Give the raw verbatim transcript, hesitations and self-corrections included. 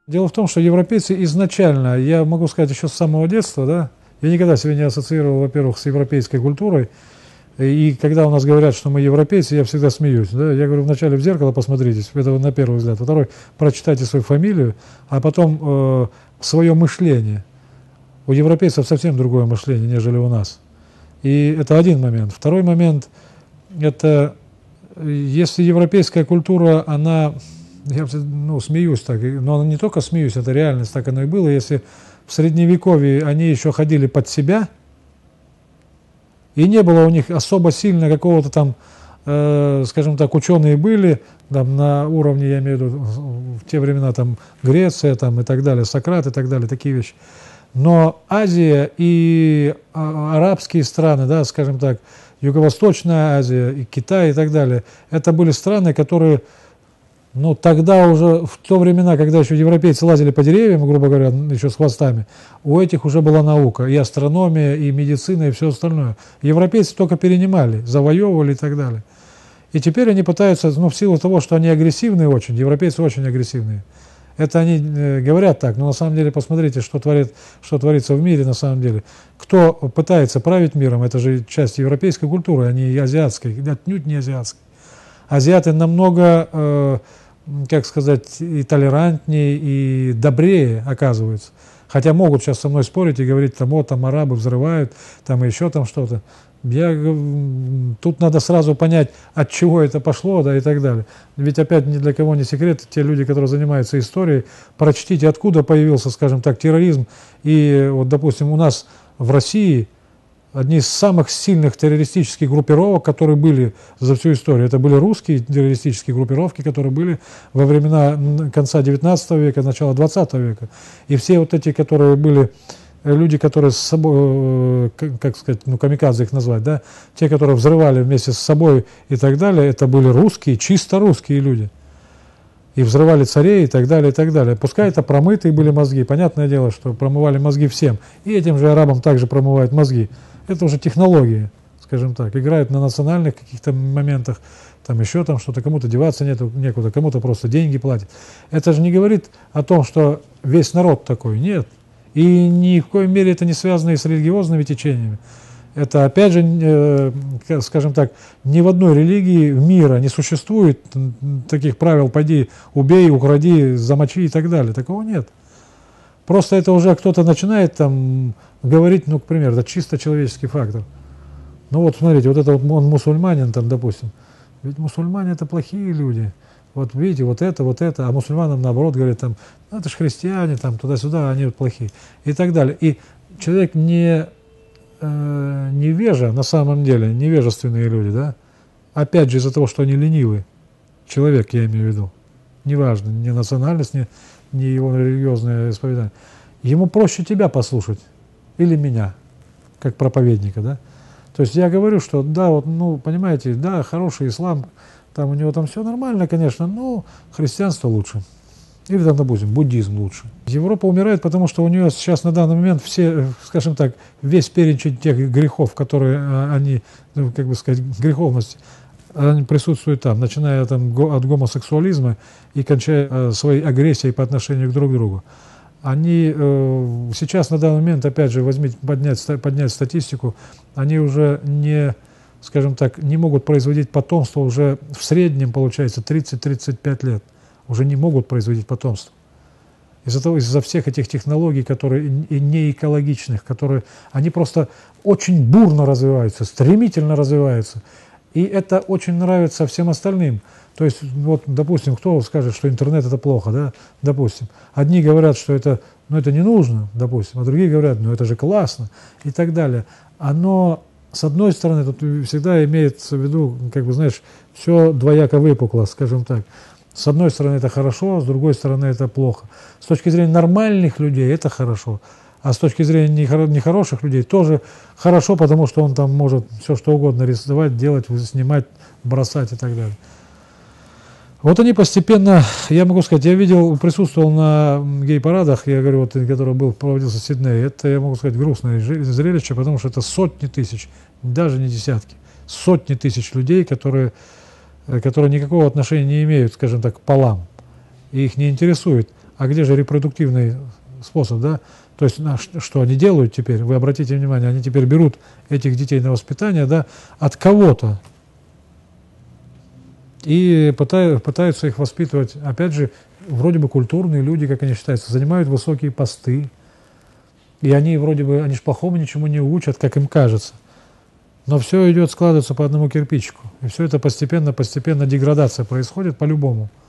Дело в том, что европейцы изначально, я могу сказать, еще с самого детства, да, я никогда себя не ассоциировал, во-первых, с европейской культурой. И когда у нас говорят, что мы европейцы, я всегда смеюсь. Да? Я говорю, вначале в зеркало посмотритесь, это на первый взгляд. Второй, прочитайте свою фамилию, а потом э, свое мышление. У европейцев совсем другое мышление, нежели у нас. И это один момент. Второй момент, это если европейская культура, она, я ну, смеюсь так, но она не только смеюсь, это реальность, так оно и было. Если в Средневековье они еще ходили под себя, и не было у них особо сильно какого-то там, э, скажем так, ученые были там, на уровне, я имею в виду, в те времена там Греция там, и так далее, Сократ и так далее, такие вещи. Но Азия и арабские страны, да, скажем так, Юго-Восточная Азия, и Китай и так далее, это были страны, которые, ну, тогда уже, в то времена, когда еще европейцы лазили по деревьям, грубо говоря, еще с хвостами, у этих уже была наука, и астрономия, и медицина, и все остальное. Европейцы только перенимали, завоевывали и так далее. И теперь они пытаются, ну, в силу того, что они агрессивные очень, европейцы очень агрессивные. Это они э, говорят так, но на самом деле посмотрите, что, творит, что творится в мире на самом деле. Кто пытается править миром, это же часть европейской культуры, а не азиатской, отнюдь не азиатской. Азиаты намного, э, как сказать, и толерантнее, и добрее оказываются. Хотя могут сейчас со мной спорить и говорить, там, вот, там арабы взрывают, там еще там что-то. Я, тут надо сразу понять, от чего это пошло, да, и так далее. Ведь опять ни для кого не секрет, те люди, которые занимаются историей, прочтите, откуда появился, скажем так, терроризм. И вот, допустим, у нас в России одни из самых сильных террористических группировок, которые были за всю историю, это были русские террористические группировки, которые были во времена конца девятнадцатого века, начала двадцатого века. И все вот эти, которые были... Люди, которые с собой, как сказать, ну, камикадзе их назвать, да, те, которые взрывали вместе с собой и так далее, это были русские, чисто русские люди. И взрывали царей и так далее, и так далее. Пускай это промытые были мозги, понятное дело, что промывали мозги всем. И этим же арабам также промывают мозги. Это уже технологии, скажем так, играют на национальных каких-то моментах, там еще там что-то, кому-то деваться нету, некуда, кому-то просто деньги платят. Это же не говорит о том, что весь народ такой, нет. И ни в коей мере это не связано и с религиозными течениями. Это, опять же, э, скажем так, ни в одной религии мира не существует таких правил «пойди, убей, укради, замочи» и так далее. Такого нет. Просто это уже кто-то начинает там говорить, ну, к примеру, это чисто человеческий фактор. Ну вот, смотрите, вот это вот он мусульманин, там, допустим. Ведь мусульмане – это плохие люди. Вот видите, вот это, вот это, а мусульманам наоборот говорят, там, ну, это же христиане, там, туда-сюда, они вот плохие, и так далее. И человек не э, невежа, на самом деле, невежественные люди, да, опять же из-за того, что они ленивые, человек, я имею в виду, неважно, ни национальность, ни, ни его религиозное исповедание, ему проще тебя послушать, или меня, как проповедника, да. То есть я говорю, что да, вот, ну, понимаете, да, хороший ислам, там у него там все нормально, конечно, но христианство лучше. Или там, допустим, буддизм лучше. Европа умирает, потому что у нее сейчас на данный момент все, скажем так, весь перечень тех грехов, которые они, ну, как бы сказать, греховности, они присутствуют там, начиная там от гомосексуализма и кончая э, своей агрессией по отношению к друг другу. Они э, сейчас на данный момент, опять же, возьмите, поднять, поднять статистику, они уже не... скажем так, не могут производить потомство уже в среднем, получается, тридцать-тридцать пять лет. Уже не могут производить потомство. Из-за того, из-за всех этих технологий, которые и не экологичных, которые, они просто очень бурно развиваются, стремительно развиваются. И это очень нравится всем остальным. То есть, вот, допустим, кто скажет, что интернет это плохо, да, допустим. Одни говорят, что это, ну, это не нужно, допустим, а другие говорят, ну, это же классно, и так далее. Оно... С одной стороны, тут всегда имеется в виду, как бы, знаешь, все двояко выпукло, скажем так. С одной стороны, это хорошо, с другой стороны, это плохо. С точки зрения нормальных людей это хорошо, а с точки зрения нехороших людей тоже хорошо, потому что он там может все что угодно рисовать, делать, снимать, бросать и так далее. Вот они постепенно, я могу сказать, я видел, присутствовал на гей-парадах, я говорю, вот, который был, проводился в Сиднее, это, я могу сказать, грустное зрелище, потому что это сотни тысяч, даже не десятки, сотни тысяч людей, которые, которые никакого отношения не имеют, скажем так, к полам, и их не интересует, а где же репродуктивный способ, да? То есть, на, что они делают теперь, вы обратите внимание, они теперь берут этих детей на воспитание, да, от кого-то и пытаются, пытаются их воспитывать, опять же, вроде бы культурные люди, как они считаются, занимают высокие посты, и они вроде бы, они ж плохому ничему не учат, как им кажется. Но все идет складываться по одному кирпичику. И все это постепенно-постепенно деградация происходит по-любому.